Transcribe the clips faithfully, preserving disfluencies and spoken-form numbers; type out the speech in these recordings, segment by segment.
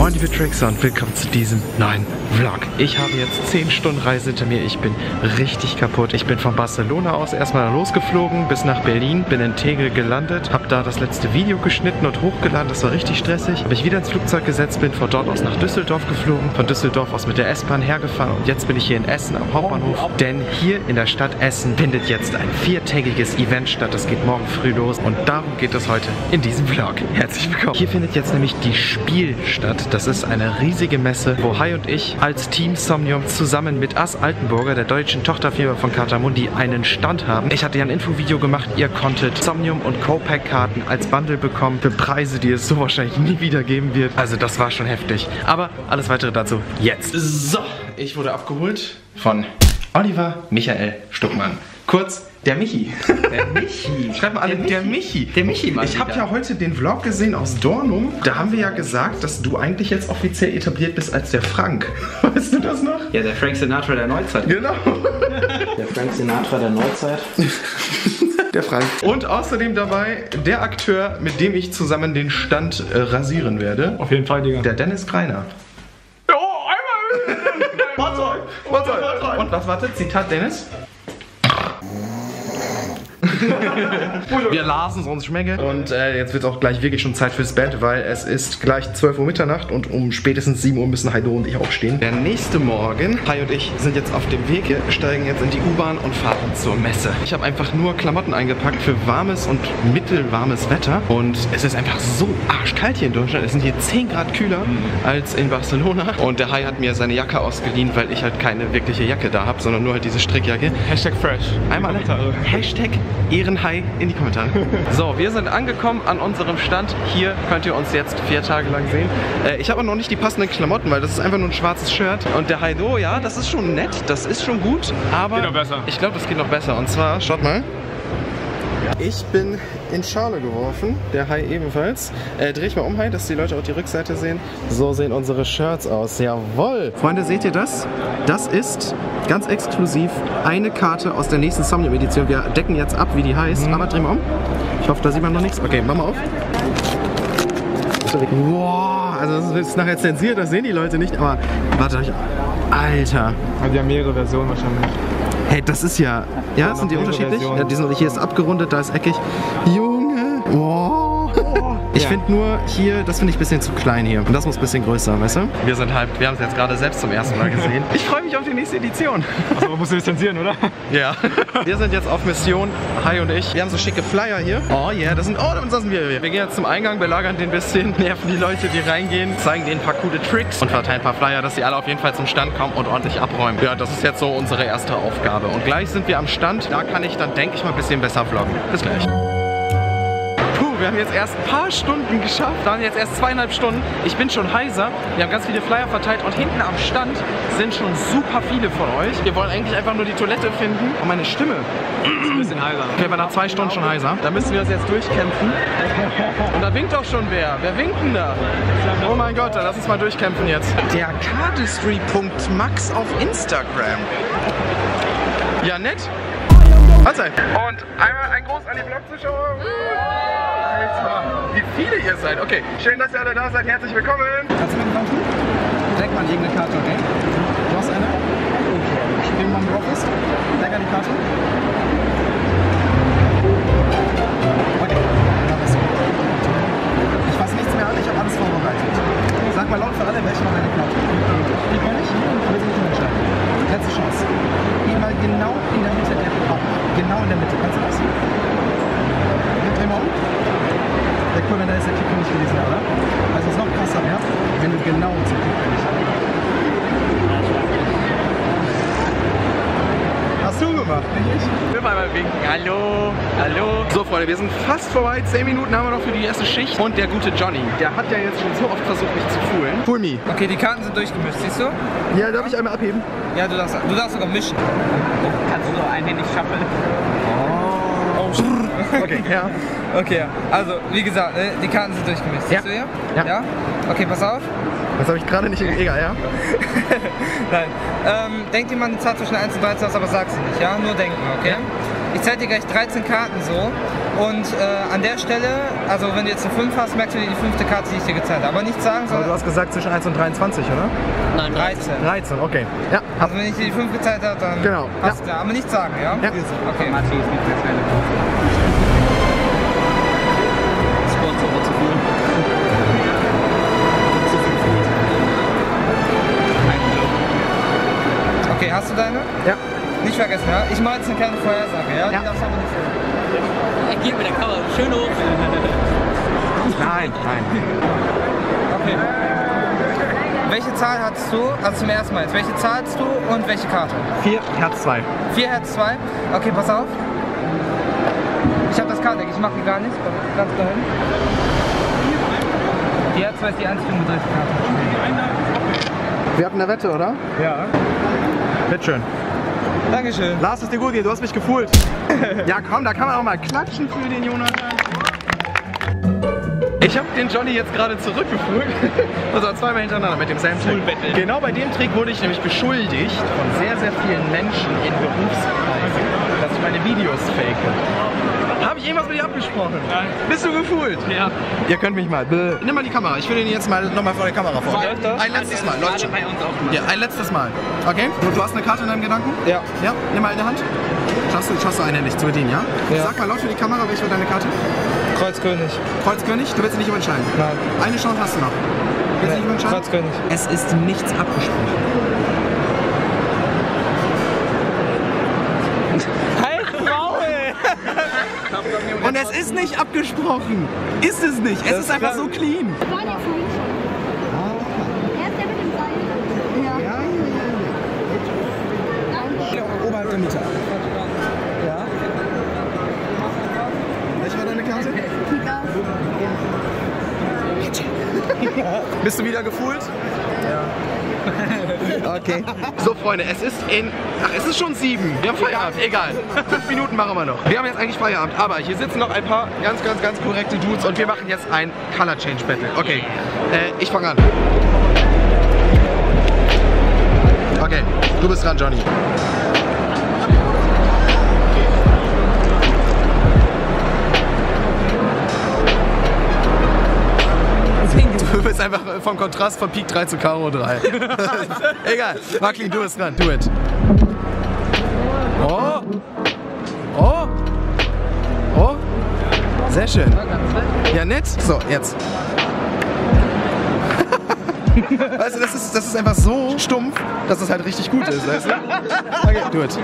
Moin liebe Trickser und willkommen zu diesem neuen Vlog. Ich habe jetzt zehn Stunden Reise hinter mir, ich bin richtig kaputt. Ich bin von Barcelona aus erstmal losgeflogen bis nach Berlin, bin in Tegel gelandet, habe da das letzte Video geschnitten und hochgeladen, das war richtig stressig. Habe ich wieder ins Flugzeug gesetzt, bin von dort aus nach Düsseldorf geflogen, von Düsseldorf aus mit der S-Bahn hergefahren und jetzt bin ich hier in Essen am Hauptbahnhof, denn hier in der Stadt Essen findet jetzt ein viertägiges Event statt. Das geht morgen früh los und darum geht es heute in diesem Vlog. Herzlich willkommen. Hier findet jetzt nämlich die Spiel statt. Das ist eine riesige Messe, wo Hai und ich als Team Somnium zusammen mit As Altenburger, der deutschen Tochterfirma von Cartamundi, einen Stand haben. Ich hatte ja ein Infovideo gemacht, ihr konntet Somnium und Co-Pack-Karten als Bundle bekommen für Preise, die es so wahrscheinlich nie wieder geben wird. Also das war schon heftig. Aber alles weitere dazu jetzt. So, ich wurde abgeholt von Oliver Michael Stuckmann. Kurz, der Michi. Der Michi. Schreibt mal alle, der Michi. Der Michi, mal Ich habe ja heute den Vlog gesehen aus Dornum. Da haben wir ja gesagt, dass du eigentlich jetzt offiziell etabliert bist als der Frank. Weißt du das noch? Ja, der Frank Sinatra der Neuzeit. Genau. Der Frank Sinatra der Neuzeit. Der Frank. Und außerdem dabei der Akteur, mit dem ich zusammen den Stand äh, rasieren werde. Auf jeden Fall, Digga. Der Dennis Greiner. Oh, einmal! Warte, warte. Und was wartet? Zitat Dennis. Wir lasen es uns schmecken. Und äh, jetzt wird es auch gleich wirklich schon Zeit fürs Bett, weil es ist gleich zwölf Uhr Mitternacht und um spätestens sieben Uhr müssen Heido und ich aufstehen. Der nächste Morgen, Hai und ich sind jetzt auf dem Weg, wir steigen jetzt in die U-Bahn und fahren zur Messe. Ich habe einfach nur Klamotten eingepackt für warmes und mittelwarmes Wetter und es ist einfach so arschkalt hier in Deutschland. Es sind hier zehn Grad kühler als in Barcelona und der Hai hat mir seine Jacke ausgeliehen, weil ich halt keine wirkliche Jacke da habe, sondern nur halt diese Strickjacke. Hashtag fresh. Einmal alle. Hashtag Ehrenhai in die Kommentare. So, wir sind angekommen an unserem Stand. Hier könnt ihr uns jetzt vier Tage lang sehen. Äh, ich habe noch nicht die passenden Klamotten, weil das ist einfach nur ein schwarzes Shirt. Und der Haido, ja, das ist schon nett, das ist schon gut, aber Geht noch besser. Ich glaube, das geht noch besser. Und zwar, schaut mal. Ich bin in Schale geworfen, der Hai ebenfalls. Äh, dreh ich mal um, Hai, dass die Leute auch die Rückseite sehen. So sehen unsere Shirts aus. Jawohl! Freunde, seht ihr das? Das ist ganz exklusiv eine Karte aus der nächsten Somnium-Edition. Wir decken jetzt ab, wie die heißt. Mhm. Aber dreh mal um. Ich hoffe, da sieht man noch nichts. Okay, mach mal auf. Wow, also das ist nachher zensiert, das sehen die Leute nicht. Aber warte, Alter. Also die haben mehrere Versionen wahrscheinlich. Hey, das ist ja... Ja, sind die unterschiedlich? Ja, die sind, hier ist abgerundet, da ist eckig. Junge! Wow! Ich ja. finde nur hier, das finde ich ein bisschen zu klein hier. Und das muss ein bisschen größer, weißt du? Wir sind hyped. Wir haben es jetzt gerade selbst zum ersten Mal gesehen. Ich freue mich auf die nächste Edition. Achso, man muss distanzieren, oder? Ja. Wir sind jetzt auf Mission, Hai und ich. Wir haben so schicke Flyer hier. Oh yeah, das sind... Oh, da sind wir hier. Wir gehen jetzt zum Eingang, belagern den ein bisschen, nerven die Leute, die reingehen, zeigen denen ein paar coole Tricks und verteilen ein paar Flyer, dass sie alle auf jeden Fall zum Stand kommen und ordentlich abräumen. Ja, das ist jetzt so unsere erste Aufgabe. Und gleich sind wir am Stand. Da kann ich dann, denke ich mal, ein bisschen besser vloggen. Bis gleich. Wir haben jetzt erst ein paar Stunden geschafft, dann jetzt erst zweieinhalb Stunden. Ich bin schon heiser. Wir haben ganz viele Flyer verteilt und hinten am Stand sind schon super viele von euch. Wir wollen eigentlich einfach nur die Toilette finden. Und meine Stimme. Ist ein bisschen heiser. Okay, wir nach zwei Stunden schon heiser. Da müssen wir uns jetzt durchkämpfen. Und da winkt doch schon wer. Wer winkt denn da? Oh mein Gott, dann lass uns mal durchkämpfen jetzt. Der Cardistry Punkt Max auf Instagram. Ja, nett. Mahlzeit. Und einmal ein Gruß an die Vlog-Zuschauer. Alter, wie viele ihr seid. Okay, schön, dass ihr alle da seid. Herzlich willkommen. Kannst du mir einen tun? Denk mal irgendeine Karte, okay? Du hast eine? Okay. Irgendwann drauf ist? Denk an die Karte. Okay, dann ist gut. Ich fasse nichts mehr an, ich habe alles vorbereitet. Sag mal laut für alle, welche noch eine Karte. Die kann ich? Will sie nicht entscheiden. Letzte Chance. Geh mal genau in der Mitte der Karte. Genau in der Mitte. Kannst du das? Dreh mal um. Der cool, wenn da ist der Kick nicht gewesen, oder? Also ist noch krasser, ja? Wenn du genau zum Kick nicht. Hast du gemacht, nicht ich? Wir wollen mal winken. Hallo, hallo. So Freunde, wir sind fast vorbei. Zehn Minuten haben wir noch für die erste Schicht. Und der gute Johnny, der hat ja jetzt schon so oft versucht, mich zu foolen. Fool me. Okay, die Karten sind durchgemischt, siehst du? Ja, darf ich einmal abheben? Ja, du darfst, du darfst sogar mischen. Kannst du einhändig schaffen? Okay, ja. Okay, also wie gesagt, die Karten sind durchgemischt. Ja. Siehst du hier? Ja. Ja? Okay, pass auf. Das habe ich gerade nicht. Egal, ja? Nein. Ähm, denk dir mal eine Zahl zwischen eins und dreizehn aus, aber sag sie nicht, ja? Nur denken, okay? Ich zeige dir gleich dreizehn Karten so. Und äh, an der Stelle, also wenn du jetzt eine fünf hast, merkst du dir die fünfte Karte, die ich dir gezeigt habe. Aber nicht sagen, Aber sondern du hast gesagt zwischen eins und dreiundzwanzig, oder? Nein, dreizehn. dreizehn, okay. Ja, Also wenn ich dir die fünf gezeigt habe, dann Genau, hast du, aber nicht sagen, ja? Ja. Okay. Sponsor zu viel. Okay, hast du deine? ja. Nicht vergessen, ja? Ich mache jetzt eine kleine Vorhersage, ja? Ja. Die darfst du aber nicht sehen. Er geht mit der Kamera schön hoch. Nein, nein. Okay. Welche Zahl hattest du, also zum ersten Mal jetzt, welche Zahl hattest du und welche Karte? vier, Herz zwei. vier Herz zwei. Okay, pass auf. Ich habe das Kartendeck, ich mache die gar nicht. Ganz dahin. Die Herz zwei ist die eins fünfunddreißig Karte. Wir hatten eine Wette, oder? Ja. Bitteschön. Dankeschön. Lars, es dir gut geht, du hast mich gefühlt. Ja komm, da kann man auch mal klatschen für den Jonathan. Ich habe den Johnny jetzt gerade zurückgeführt. Also zweimal hintereinander mit demselben Trick. Genau bei dem Trick wurde ich nämlich beschuldigt von sehr, sehr vielen Menschen in Berufskreisen, dass ich meine Videos fake. Habe ich irgendwas mit dir abgesprochen? Nein. Bist du gefühlt? Ja. Ihr könnt mich mal. Be Nimm mal die Kamera. Ich will ihn jetzt mal nochmal vor der Kamera vor. Läuft das? Ein letztes Mal. Läuft schon. Bei uns auch mal. Ja, ein letztes Mal. Okay? Du hast eine Karte in deinem Gedanken? Ja. Ja? Nimm mal in der Hand. Schaffst du, schaffst du einhändig zu bedienen, ja? Ja. Sag mal laut für die Kamera, welche war deine Karte? Kreuz König. Kreuz König? Du willst sie nicht überentscheiden? Nein. Eine Chance hast du noch. Willst du nicht überentscheiden? Kreuz König. Es ist nichts abgesprochen. Halt Maul! Und es ist nicht abgesprochen. Ist es nicht. Es Das ist einfach kann- so clean. Das war der vorhin schon. Er ist der mit dem Seil. Ja. Oberhalb der Mitte. Ja. Welche war deine Karte? Bist du wieder gefühlt? Ja. Okay. So Freunde, es ist in... Ach, es ist schon sieben. Wir haben Feierabend. Egal. Fünf Minuten machen wir noch. Wir haben jetzt eigentlich Feierabend. Aber hier sitzen noch ein paar ganz, ganz, ganz korrekte Dudes und wir machen jetzt ein Color Change Battle. Okay. Äh, ich fange an. Okay. Du bist dran, Johnny. Du bist einfach vom Kontrast von Pik drei zu Karo drei. Egal. Marklin, du bist dran. Do it. Oh. Oh. Oh. Sehr schön. Ja, nett. So, jetzt. Weißt du, das ist, das ist einfach so stumpf, dass es halt richtig gut ist. Weißt du? Okay, do it.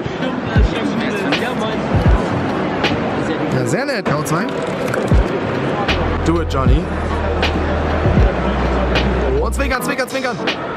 Ja, sehr nett. Karo zwei. Do it, Johnny. Oh, zwinkern, zwinkern, zwinkern.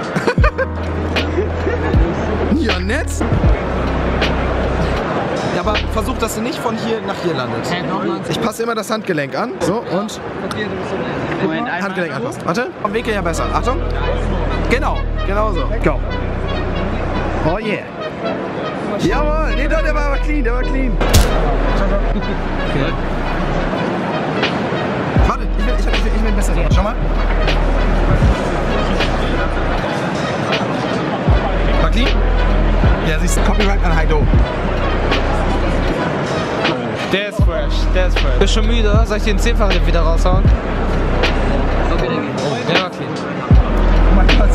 Ja, nett. Ja, aber versuch, dass du nicht von hier nach hier landet. Ich passe immer das Handgelenk an. So, und Moment, einmal. Handgelenk anpassen. Warte, vom Winkel her besser. Achtung. Genau, genau so. Go. Oh yeah. Jawohl, nee, doch, der war aber clean, der war clean. Okay. Warte, ich will, ich will, ich will, ich will besser. Schau mal. War clean? Ja, siehst du, Copyright an Haido. Der ist fresh, der ist fresh. Bist schon müde? Soll ich den zehnfachen wieder raushauen? Okay, dann geht's. Oh, der war clean. Oh mein Gott.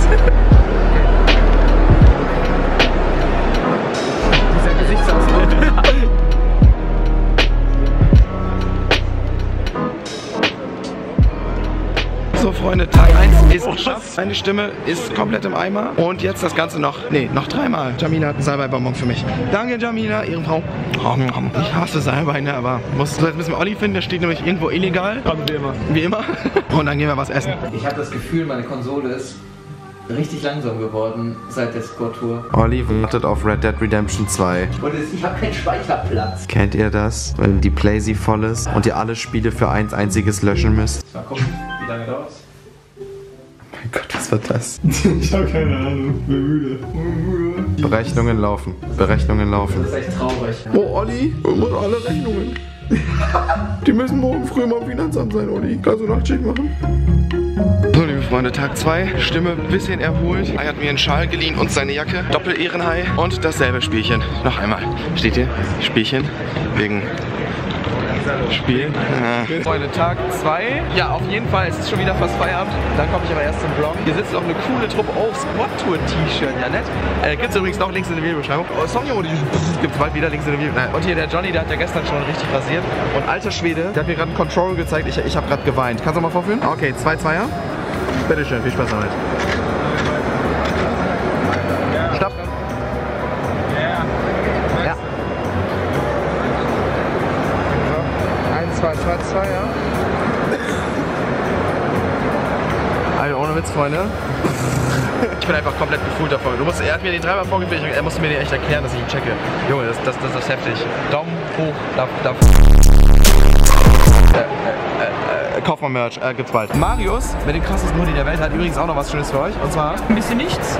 Dieser Gesichtsausdruck. So Freunde, Tag eins ist geschafft. Meine Stimme ist komplett im Eimer. Und jetzt das Ganze noch, nee, noch dreimal. Jamina hat einen Salbei-Bonbon für mich. Danke Jamina, Ehrenfrau. Ich hasse Salbeine, aber muss, jetzt müssen wir Olli finden, der steht nämlich irgendwo illegal. Kommt wie immer. Wie immer. Und dann gehen wir was essen. Ich habe das Gefühl, meine Konsole ist richtig langsam geworden seit der Score-Tour. Olli wartet auf Red Dead Redemption zwei. Und es- ich habe keinen Speicherplatz. Kennt ihr das? Wenn die Playsee voll ist und ihr alle Spiele für eins einziges löschen müsst? Mal gucken, wie lange dauert's. Mein Gott, was wird das? Ich habe keine Ahnung. Bin müde. Berechnungen laufen. Berechnungen laufen. Das ist echt traurig. Oh Olli, und alle Rechnungen. Die müssen morgen früh mal im Finanzamt sein, Oli. Kannst du Nachtschicht machen? So, liebe Freunde, Tag zwei. Stimme ein bisschen erholt. Er hat mir einen Schal geliehen und seine Jacke. Doppel-Ehrenhai und dasselbe Spielchen. Noch einmal. Steht hier? Spielchen. Wegen Spiel. Ja. Freunde, Tag zwei. Ja, auf jeden Fall. Es ist schon wieder fast Feierabend. Dann komme ich aber erst zum Vlog. Hier sitzt auch eine coole Truppe. Oh, Squad-Tour-T-Shirt. Ja, nett. Äh, gibt's übrigens noch links in der Videobeschreibung. Oh, Song-Modi gibt's bald wieder links in der Videobeschreibung. Und hier der Johnny, der hat ja gestern schon richtig rasiert. Und alter Schwede, der hat mir gerade ein Control gezeigt. Ich, ich habe gerade geweint. Kannst du mal vorführen? Okay, zwei Zweier. Bitteschön, viel Spaß damit. Stopp. Ja. eins, zwei, zwei, zwei, ja. Also ohne Witz, Freunde. Ich bin einfach komplett gefühlt davon. Du musst, er hat mir den dreimal vorgeführt, er musste mir den echt erklären, dass ich ihn checke. Junge, das, das, das ist heftig. Daumen hoch, da, da. Äh, äh, äh, kauf mal Merch, äh, gibt's bald. Marius, mit dem krassesten Hoodie der Welt, hat übrigens auch noch was Schönes für euch. Und zwar... Ein bisschen nichts.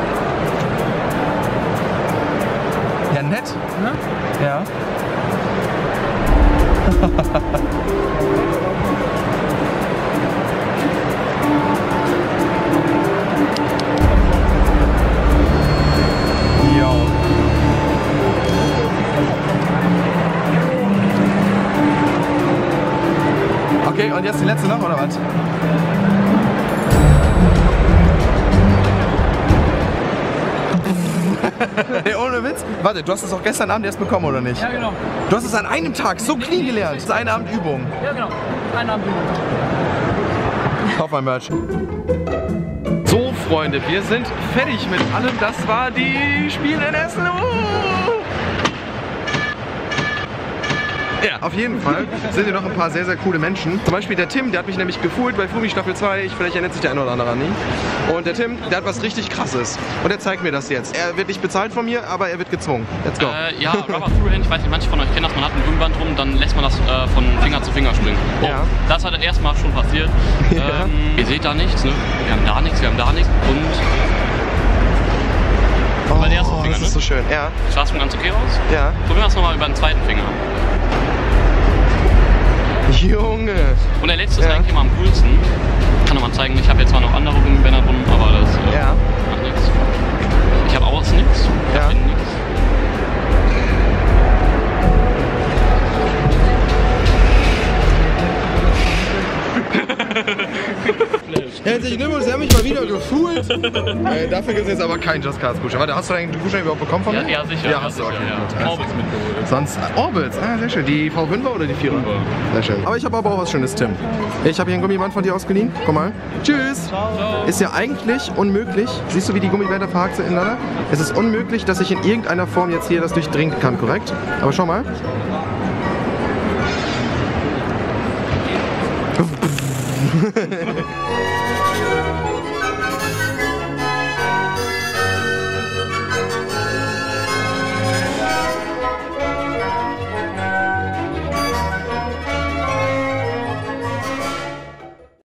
Ja, nett. Ne? Ja. Okay, und jetzt die letzte noch, oder was? Hey, ohne Witz. Warte, du hast es auch gestern Abend erst bekommen, oder nicht? Ja, genau. Du hast es an einem Tag so clean gelernt. Das ist eine Abend Übung. Ja, genau. Eine Abend Übung. Kauf mein Merch. So, Freunde, wir sind fertig mit allem. Das war die Spiele in Essen. Uh! Ja, auf jeden Fall sind hier noch ein paar sehr, sehr coole Menschen. Zum Beispiel der Tim, der hat mich nämlich gefühlt bei Fumi Staffel zwei. Ich, vielleicht erinnert sich der eine oder andere an ihn. Und der Tim, der hat was richtig Krasses. Und er zeigt mir das jetzt. Er wird nicht bezahlt von mir, aber er wird gezwungen. Let's go. Äh, ja, Rubber Through-Hand, ich weiß nicht, manche von euch kennen das. Man hat ein Gummiband drum, dann lässt man das äh, von Finger zu Finger springen. Oh, ja. Das hat erstmal schon passiert. Ja. Ähm, ihr seht da nichts, ne? Wir haben da nichts, wir haben da nichts. Und... Oh, bei der ersten Finger, das ist ne? so schön. Ja. Sah es schon ganz okay aus? Ja. Probieren wir es nochmal über den zweiten Finger. Junge! Und der letzte ja. ist eigentlich immer am coolsten. Ich kann noch mal zeigen, ich habe jetzt zwar noch andere Gummibänder drum, aber das äh, ja. macht nichts. Ich habe außen nichts, ich ja. habe innen nichts. Herzlichen Glückwunsch, Sie haben mich mal wieder geschult. äh, dafür gibt es jetzt aber keinen Just Cards Gutschein. Warte, hast du deinen Gutschein überhaupt bekommen von mir? Ja, ja, sicher. Ja, hast du. Okay, ja. Orbits mitgeholt. Sonst, äh, Orbits, ah, sehr schön. Die V fünfer oder die vierer? Sehr schön. Aber ich habe aber auch was Schönes, Tim. Ich habe hier ein Gummiband von dir ausgeliehen. Guck mal. Tschüss. Ciao. Ist ja eigentlich unmöglich. Siehst du, wie die Gummibänder verhakt sind ineinander? Es ist unmöglich, dass ich in irgendeiner Form jetzt hier das durchdringen kann, korrekt? Aber schau mal.